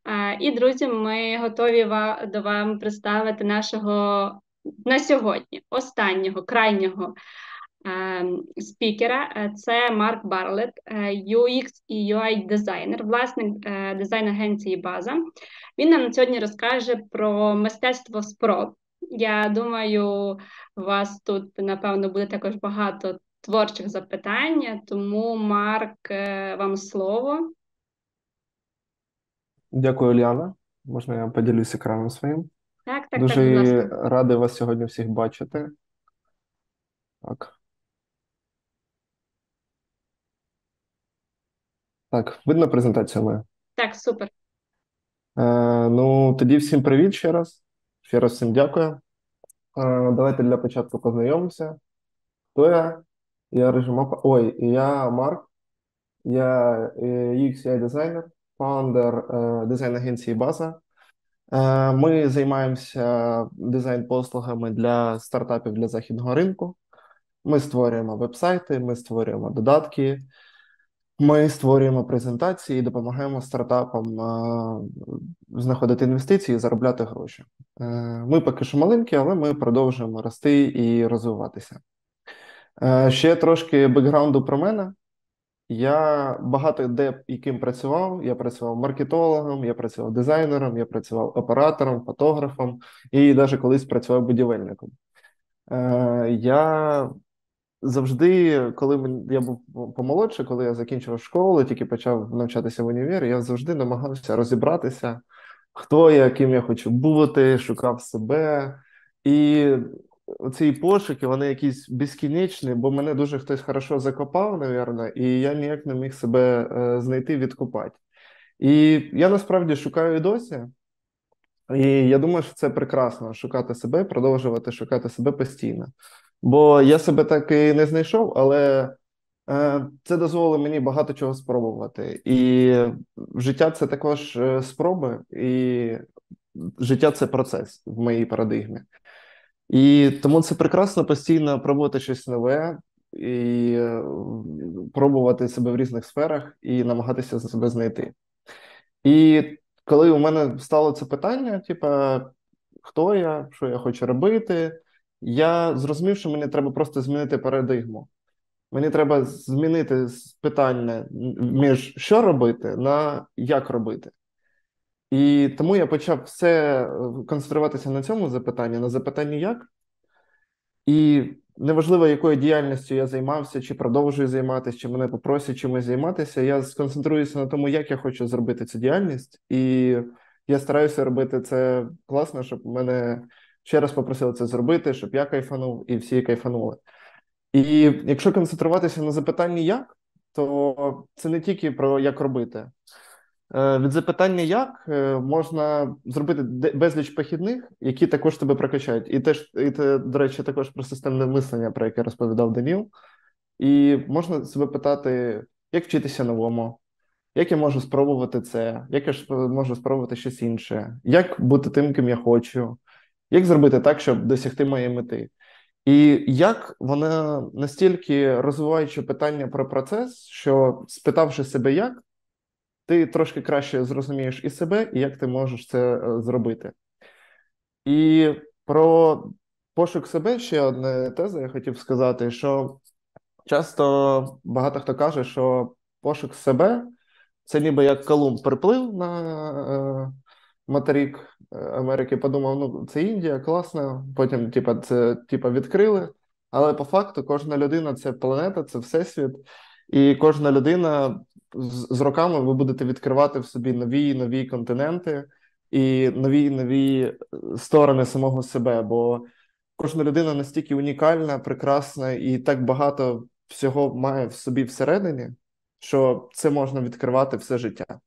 І, друзі, ми готові до вам представити нашого на сьогодні останнього, крайнього спікера. Це Марк Барлет, UX і UI дизайнер, власник дизайн-агенції База. Він нам сьогодні розкаже про мистецтво спроб. Я думаю, у вас тут, напевно, буде також багато творчих запитань, тому, Марк, вам слово. Дякую, Уляна. Можна я поділюсь екраном своїм? Так, так, так, будь Дуже ласка. радий вас сьогодні всіх бачити. Так, так, видно презентацію мою? Так, супер. Ну, тоді всім привіт ще раз. Ще раз всім дякую. Давайте для початку познайомимося. Хто я? Я режимоп... Ой, я Марк. Я UX UI дизайнер, фаундер дизайн-агенції База. Ми займаємося дизайн-послугами для стартапів для західного ринку. Ми створюємо веб-сайти, ми створюємо додатки, ми створюємо презентації і допомагаємо стартапам знаходити інвестиції і заробляти гроші. Ми поки що маленькі, але ми продовжуємо рости і розвиватися. Ще трошки бекграунду про мене. Я багато де і ким працював. Я працював маркетологом, я працював дизайнером, я працював оператором, фотографом і навіть колись працював будівельником. Я завжди, коли я був помолодше, коли я закінчив школу, тільки почав навчатися в універі, я завжди намагався розібратися, хто я, ким я хочу бути, шукав себе. І ці пошуки, вони якісь безкінечні, бо мене дуже хтось хорошо закопав, напевно, і я ніяк не міг себе знайти, відкопати. І я насправді шукаю і досі. І я думаю, що це прекрасно шукати себе, продовжувати шукати себе постійно. Бо я себе так і не знайшов, але це дозволило мені багато чого спробувати. І життя це також спроби, і життя це процес в моїй парадигмі. І тому це прекрасно постійно пробувати щось нове і пробувати себе в різних сферах і намагатися себе знайти. І коли у мене стало це питання, типа, хто я, що я хочу робити, я зрозумів, що мені треба просто змінити парадигму. Мені треба змінити питання між що робити на як робити. І тому я почав все концентруватися на цьому запитанні, на запитанні як. І неважливо, якою діяльністю я займався, чи продовжую займатися, чи мене попросять чимось займатися, я сконцентруюся на тому, як я хочу зробити цю діяльність. І я стараюся робити це класно, щоб мене ще раз попросили це зробити, щоб я кайфанув і всі кайфанули. І якщо концентруватися на запитанні як, то це не тільки про як робити. Від запитання як можна зробити безліч похідних, які також тебе прокачають. І це, до речі, також про системне мислення, про яке розповідав Даніл. І можна себе питати, як вчитися новому, як я можу спробувати це, як я можу спробувати щось інше, як бути тим, ким я хочу, як зробити так, щоб досягти моєї мети. І як вона настільки розвиваючи питання про процес, що спитавши себе як, ти трошки краще зрозумієш і себе, і як ти можеш це зробити. І про пошук себе ще одна теза я хотів сказати, що часто багато хто каже, що пошук себе це ніби як Колумб приплив на материк Америки, подумав, ну це Індія, класно, потім це відкрили, але по факту кожна людина це планета, це всесвіт, і кожна людина з роками ви будете відкривати в собі нові і нові континенти і нові і нові сторони самого себе, бо кожна людина настільки унікальна, прекрасна і так багато всього має в собі всередині, що це можна відкривати все життя.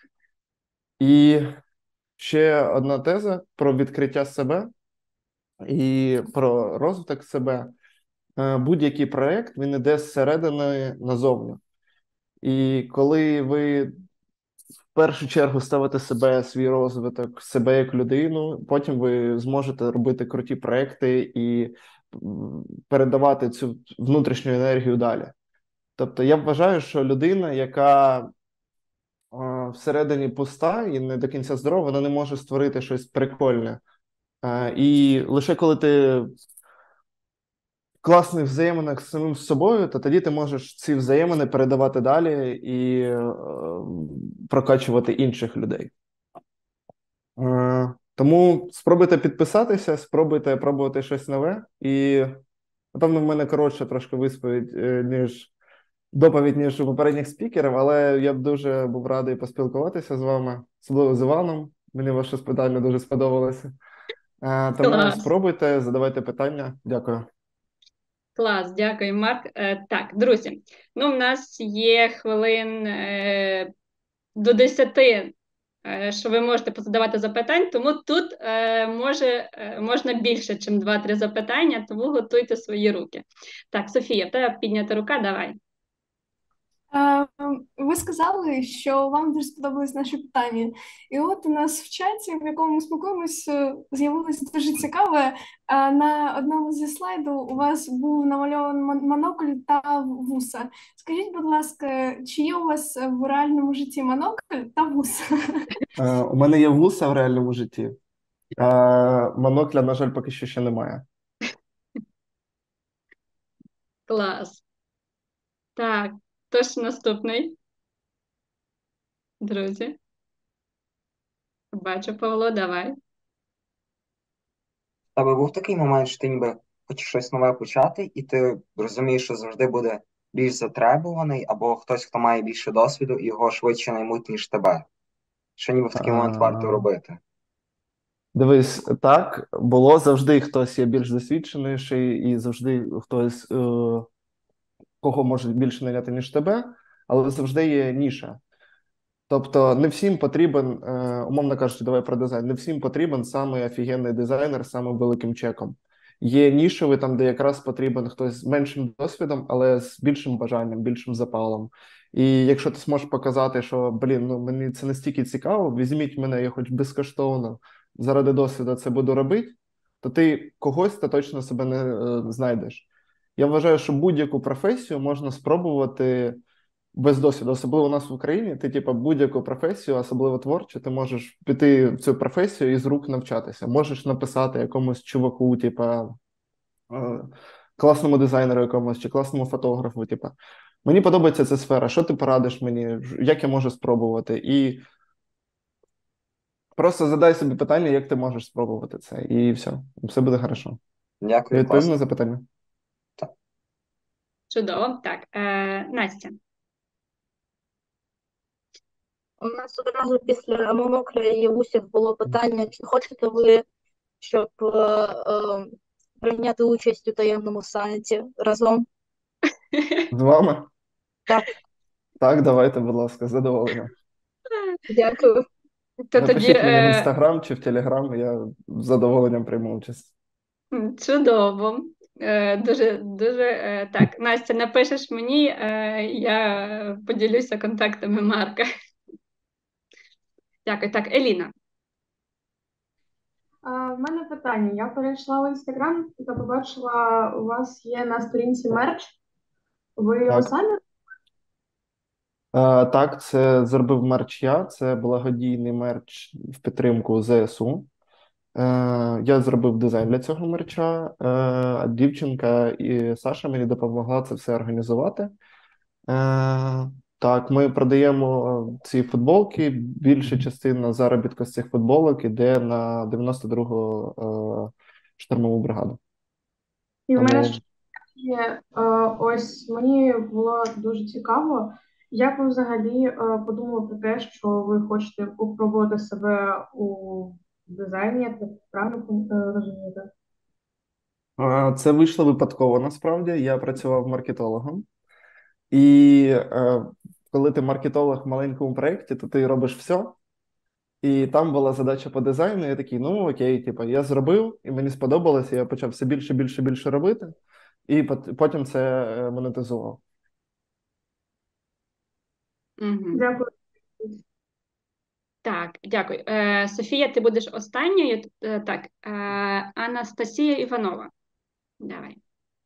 І ще одна теза про відкриття себе і про розвиток себе. Будь-який проєкт, він іде зсередини назовні. І коли ви в першу чергу ставите себе, свій розвиток, себе як людину, потім ви зможете робити круті проекти і передавати цю внутрішню енергію далі. Тобто я вважаю, що людина, яка всередині пуста і не до кінця здорова, вона не може створити щось прикольне. І лише коли ти в класних взаєминах з самим собою, то тоді ти можеш ці взаємини передавати далі і прокачувати інших людей. Тому спробуйте підписатися, спробуйте пробувати щось нове. І, напевно, в мене коротше трошки доповідь, ніж у попередніх спікерів, але я б дуже був радий поспілкуватися з вами, особливо з Іваном. Мені ваше питання дуже сподобалося. Тому Клас. спробуйте, задавайте питання. Дякую. Клас, дякую, Марк. Так, друзі, ну в нас є хвилин до 10, що ви можете позадавати запитань, тому тут можна більше, ніж 2-3 запитання, тому готуйте свої руки. Так, Софія, в тебе піднята рука, давай. Ви сказали, що вам дуже сподобались наші питання. І от у нас в чаті, в якому ми спілкуємося, з'явилося дуже цікаве. На одному зі слайдів у вас був намальований монокль та вуса. Скажіть, будь ласка, чи є у вас в реальному житті монокль та вуса? У мене є вуса в реальному житті. Монокля, на жаль, поки що ще немає. Клас. Так, хто ж наступний? Друзі. Бачу, Павло, давай. В тебе був такий момент, що ти ніби хочеш щось нове почати, і ти розумієш, що завжди буде більш затребуваний, або хтось, хто має більше досвіду, і його швидше наймуть, ніж тебе. Що ніби в такий момент варто робити? Дивись, так, було завжди хтось є більш досвідченіший, і завжди хтось, кого може більше найняти, ніж тебе, але завжди є ніша. Тобто не всім потрібен, умовно кажучи, давай про дизайн, не всім потрібен самий офігенний дизайнер з самим великим чеком. Є нішеві, там, де якраз потрібен хтось з меншим досвідом, але з більшим бажанням, більшим запалом. І якщо ти зможеш показати, що, мені це настільки цікаво, візьміть мене, я хоч безкоштовно, заради досвіду це буду робити, то ти когось та точно себе не знайдеш. Я вважаю, що будь-яку професію можна спробувати без досвіду, особливо у нас в Україні, ти, будь-яку професію, особливо творчу, ти можеш піти в цю професію і з рук навчатися. Можеш написати якомусь чуваку, класному дизайнеру якомусь, чи класному фотографу, мені подобається ця сфера, що ти порадиш мені, як я можу спробувати? І просто задай собі питання, як ти можеш спробувати це, і все буде хорошо. Дякую, Я відповім класно. на запитання? Чудово. Так, Настя. У нас одразу після монокля і вусів було питання, чи хочете ви, щоб прийняти участь у таємному сайті разом? З вами? Так. Так, давайте, будь ласка, з задоволенням. Дякую. То Напишіть тоді, мені в Інстаграм чи в Телеграм, я з задоволенням прийму участь. чудово. Дуже так, Настя, напишеш мені, я поділюся контактами Марка. Дякую. Так, Еліна. В мене питання. Я перейшла в Інстаграм та побачила, у вас є на сторінці мерч. Ви його Так. самі? Так, це зробив мерч я, це благодійний мерч в підтримку ЗСУ. Я зробив дизайн для цього мерча, а дівчинка і Саша мені допомогла це все організувати. Так, ми продаємо ці футболки, більша частина заробітку з цих футболок іде на 92-го штурмову бригаду. І в мене Тому- ще є, ось мені було дуже цікаво, як ви взагалі подумали про те, що ви хочете попробувати себе у дизайні, я так правильно розумієте? Це вийшло випадково, насправді. Я працював маркетологом. І коли ти маркетолог в маленькому проєкті, то ти робиш все. І там була задача по дизайну, і я такий, ну окей, я зробив, і мені сподобалося, я почав все більше робити, і потім це монетизував. Угу. Дякую. Так, дякую. Софія, ти будеш останньою. Так, Анастасія Іванова. Давай.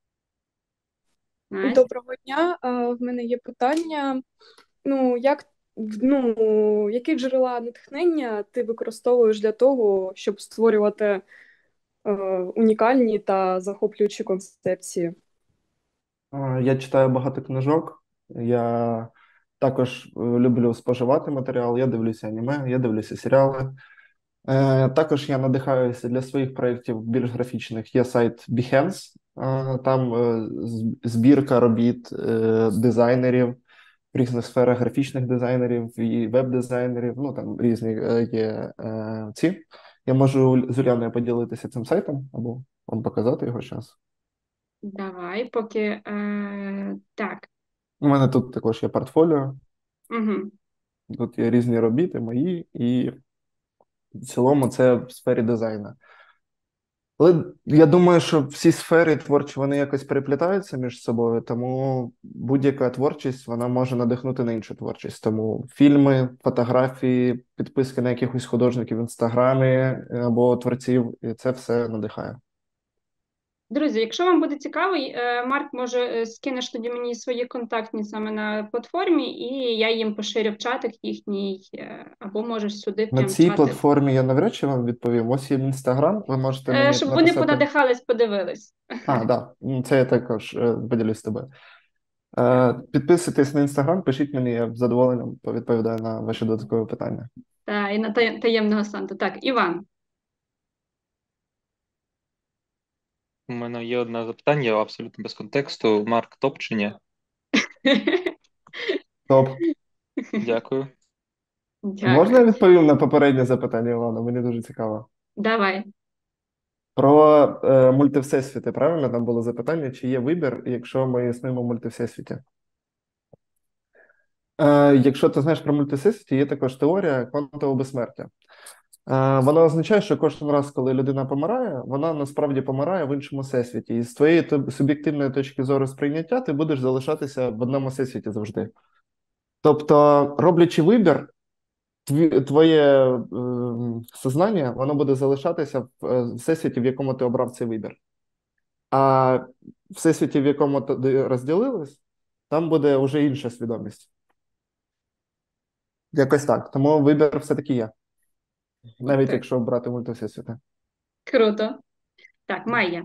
Настя. Доброго дня. В мене є питання. Ну, як які джерела натхнення ти використовуєш для того, щоб створювати унікальні та захоплюючі концепції? Я читаю багато книжок. Я також люблю споживати матеріал. Я дивлюся аніме, я дивлюся серіали. Також я надихаюся для своїх проєктів більш графічних. Є сайт Behance, там збірка робіт дизайнерів в різних сферах, графічних дизайнерів і веб-дизайнерів. Ну там різні є ці. Я можу з Уляною поділитися цим сайтом або вам показати його зараз. Давай, поки так. У мене тут також є портфоліо. Угу. Тут є різні робіти мої, і в цілому це в сфері дизайну. Але я думаю, що всі сфери творчі, вони якось переплітаються між собою, тому будь-яка творчість, вона може надихнути на іншу творчість. Тому фільми, фотографії, підписки на якихось художників в Інстаграмі або творців, і це все надихає. Друзі, якщо вам буде цікаво, Марк, може, скинеш тоді мені свої контактні саме на платформі, і я їм поширю в чатах їхній, або можеш сюди На прям цій чати. платформі я навряд чи вам відповім. Ось є Інстаграм, ви можете мені Щоб вони написати. понадихались, подивились. Так, це я також поділюсь з тобою. Підписуйтесь на Інстаграм, пишіть мені, я з задоволенням відповідаю на ваші додаткові питання. Та, і на таємного Санту. Так, Іван. У мене є одне запитання, абсолютно без контексту. Марк, топ чи ні? Топ. Дякую. Можна я відповім на попереднє запитання, Івана? Мені дуже цікаво. Давай. Про мультивсесвіти, правильно? Там було запитання, чи є вибір, якщо ми існуємо в мультивсесвіті. Якщо ти знаєш про мультивсесвіті, є також теорія квантового безсмертя. Вона означає, що кожен раз, коли людина помирає, вона насправді помирає в іншому всесвіті. І з твоєї суб'єктивної точки зору сприйняття ти будеш залишатися в одному всесвіті завжди. Тобто, роблячи вибір, твоє сознання, воно буде залишатися в всесвіті, в якому ти обрав цей вибір. А в всесвіті, в якому ти розділились, там буде вже інша свідомість. Якось так. Тому вибір все-таки є. Навіть якщо брати мультивсесвіти. Круто. Так, Майя.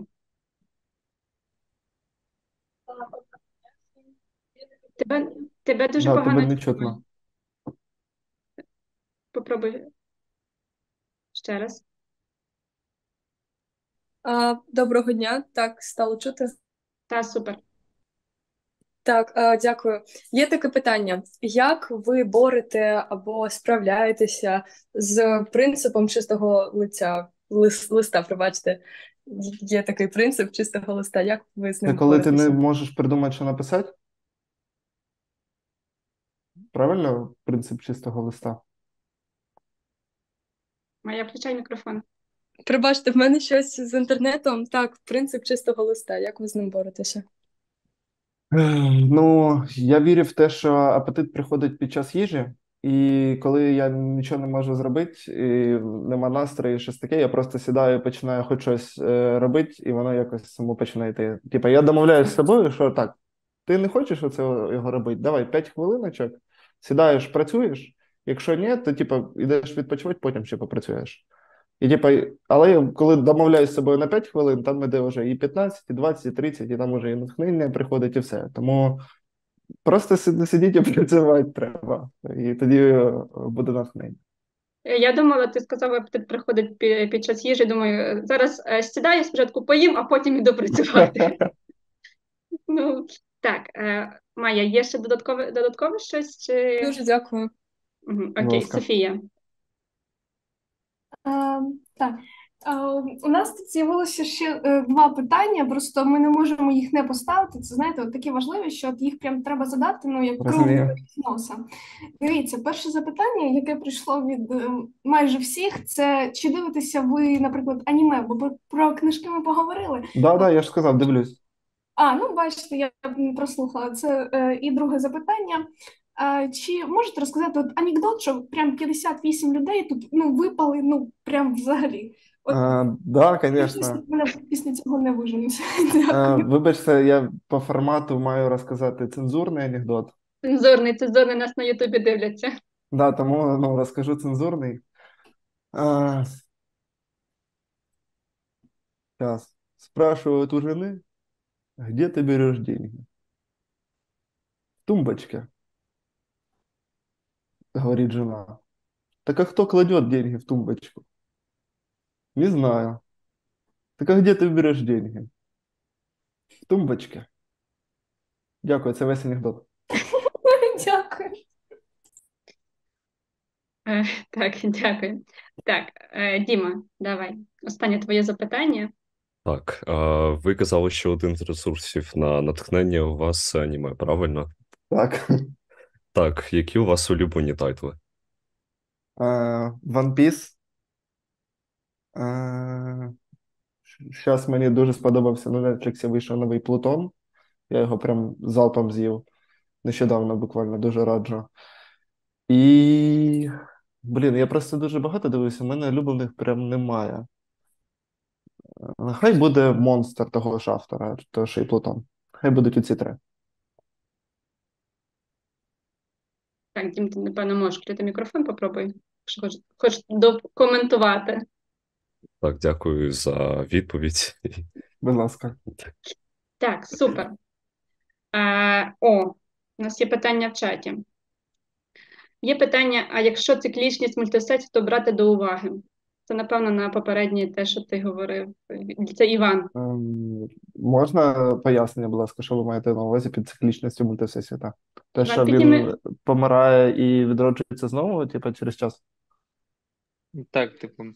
Тебе дуже погано тебе не чутно. Попробуй ще раз. Доброго дня, так, стало чути? Та, супер. Так, дякую. Є таке питання. Як ви борете або справляєтеся з принципом чистого листа, пробачте. Є такий принцип чистого листа. Як ви з ним Це коли ти боретеся? не можеш придумати, що написати? Правильно? Принцип чистого листа. Майя, включай мікрофон. Пробачте, в мене щось з інтернетом. Так, принцип чистого листа. Як ви з ним боретеся? Ну, я вірю в те, що апетит приходить під час їжі, і коли я нічого не можу зробити, і нема настрою, щось таке, я просто сідаю і починаю хоч щось робити, і воно якось само починає йти. Типа, я домовляюсь з собою, що так, ти не хочеш оце його робити, давай 5 хвилиночок, сідаєш, працюєш, якщо ні, то типа, йдеш відпочивати, потім ще попрацюєш. І, типа, але я, коли домовляюсь з собою на 5 хвилин, там іде вже і 15, і 20, і 30, і там вже і натхнення приходить, і все. Тому просто сидіть і працювати треба. І тоді буде натхнення. Я думала, ти сказав, апетит приходить під час їжі. Думаю, зараз сідаю, спочатку поїм, а потім іду працювати. Ну, так. Майя, є ще додаткове щось? Чи... Дуже дякую. Окей, Софія. Так. У нас тут з'явилося ще два питання, просто ми не можемо їх не поставити. Це, знаєте, такі важливі, що їх прям треба задати, ну, як круг з носа. Дивіться, перше запитання, яке прийшло від майже всіх, це чи дивитеся ви, наприклад, аніме, бо про книжки ми поговорили. Так, я ж сказав, дивлюсь. Ну, бачите, я прослухала. Це і друге запитання. Чи можете розказати анекдот, що прям 58 людей тут випали, прям взагалі? Так, звісно. Мене після цього не виженуть. Вибачте, я по формату маю розказати цензурний анекдот. Цензурний нас на Ютубі дивляться. Да, тому розкажу цензурний. Сейчас. Спрашивают у жены, где ты берешь деньги? В тумбочке, говорит жена. Так а кто кладет деньги в тумбочку? Не знаю. Так а где ты берешь деньги? В тумбочке. Дякую, це весь анекдот. Дякую. Так, дякую. Так, Діма, давай. Останнє твоє запитання. Так, ви казали, що один з ресурсів на натхнення у вас аніме, правильно? Так. Так, які у вас улюблені тайтли? One Piece. Зараз мені дуже сподобався, на Netflix вийшов новий Плутон. Я його прям залпом з'їв. Нещодавно буквально, дуже раджу. І, я просто дуже багато дивився, у мене улюблених прям немає. Хай буде монстр того ж автора, того ж і Плутон. Хай будуть оці три. Так, Дім, ти, напевно, можеш відкрити мікрофон, попробуй, якщо хочеш докоментувати. Так, дякую за відповідь. Будь ласка. Так, супер. У нас є питання в чаті. Є питання, а якщо циклічність мультисетів, то брати до уваги? Це, напевно, на попереднє те, що ти говорив. Це Іван. Можна пояснення, будь ласка, що ви маєте на увазі під циклічністю мультисесвіта? Те, Іван, що тоді він помирає і відроджується знову, через час? Так,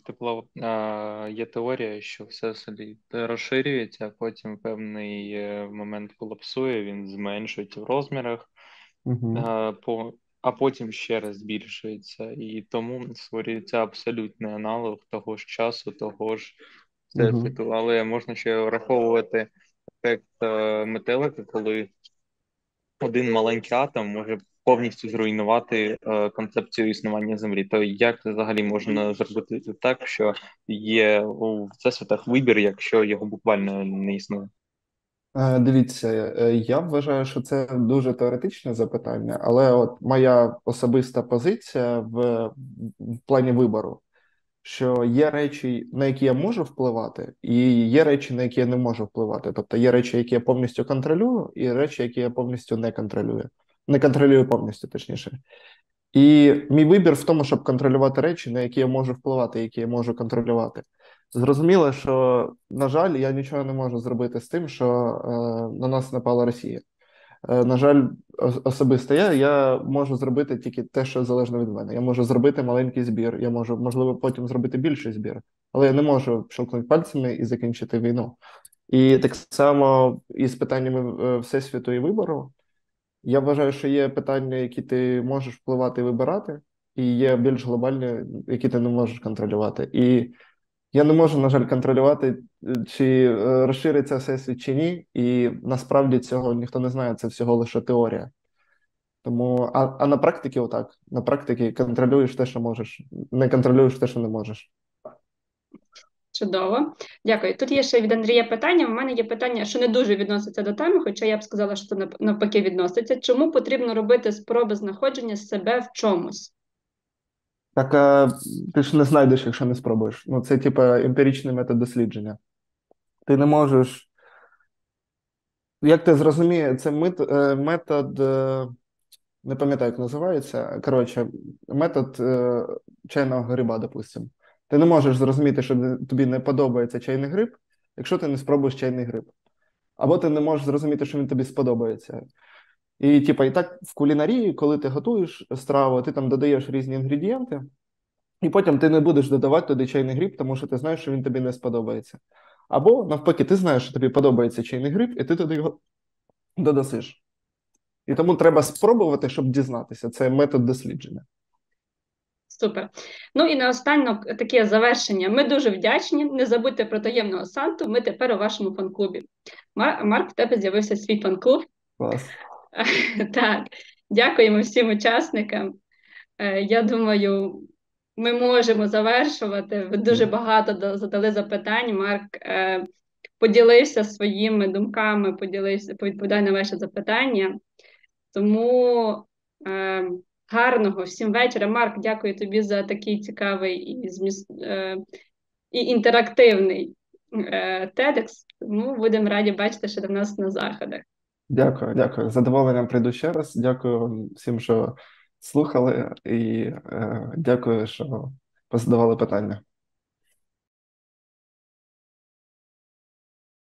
є теорія, що всесвіт розширюється, а потім в певний момент колапсує, він зменшується в розмірах, Угу. а потім ще раз збільшується. І тому створюється абсолютний аналог того ж часу, того ж всесвіту. Але можна ще враховувати ефект метелика, коли один маленький атом може повністю зруйнувати концепцію існування Землі. То як взагалі можна зробити так, що є у всесвітах вибір, якщо його буквально не існує? Дивіться, я вважаю, що це дуже теоретичне запитання, але от моя особиста позиція в плані вибору, що є речі, на які я можу впливати, і є речі, на які я не можу впливати. Тобто є речі, які я повністю контролюю, і речі, які я повністю не контролюю. Не контролюю повністю, точніше. І мій вибір в тому, щоб контролювати речі, на які я можу впливати, які я можу контролювати. Зрозуміло, що, на жаль, я нічого не можу зробити з тим, що на нас напала Росія. На жаль, особисто я можу зробити тільки те, що залежно від мене. Я можу зробити маленький збір, я можу, можливо, потім зробити більший збір, але я не можу щелкнути пальцями і закінчити війну. І так само і з питаннями всесвіту і вибору. Я вважаю, що є питання, які ти можеш впливати і вибирати, і є більш глобальні, які ти не можеш контролювати. І я не можу, на жаль, контролювати, чи розшириться всесвіт, чи ні, і насправді цього ніхто не знає, це всього лише теорія. Тому, а на практиці отак, на практиці контролюєш те, що можеш, не контролюєш те, що не можеш. Чудово. Дякую. Тут є ще від Андрія питання. У мене є питання, що не дуже відноситься до теми, хоча я б сказала, що це навпаки відноситься. Чому потрібно робити спроби знаходження себе в чомусь? Так, ти ж не знайдеш, якщо не спробуєш. Ну, це, емпіричний метод дослідження. Ти не можеш... Як ти зрозумієш, це метод... Не пам'ятаю, як називається. Коротше, метод чайного гриба, допустимо. Ти не можеш зрозуміти, що тобі не подобається чайний гриб, якщо ти не спробуєш чайний гриб. Або ти не можеш зрозуміти, що він тобі сподобається. І, і так в кулінарії, коли ти готуєш страву, ти там додаєш різні інгредієнти, і потім ти не будеш додавати туди чайний гриб, тому що ти знаєш, що він тобі не сподобається. Або, навпаки, ти знаєш, що тобі подобається чайний гриб, і ти туди його додасиш. І тому треба спробувати, щоб дізнатися. Це метод дослідження. Супер. Ну і наостанок таке завершення. Ми дуже вдячні. Не забудьте про таємного Санту. Ми тепер у вашому фан-клубі. Марк, в тебе з'явився свій фан-клуб. Клас. Так. Дякуємо всім учасникам. Я думаю, ми можемо завершувати. Ви дуже багато задали запитань. Марк поділився своїми думками, відповідає на ваші запитання. Тому гарного всім вечора. Марк, дякую тобі за такий цікавий і інтерактивний TEDx. Тому будемо раді бачити ще до нас на заходах. Дякую, дякую. З задоволенням прийду ще раз. Дякую всім, що слухали, і дякую, що позадавали питання.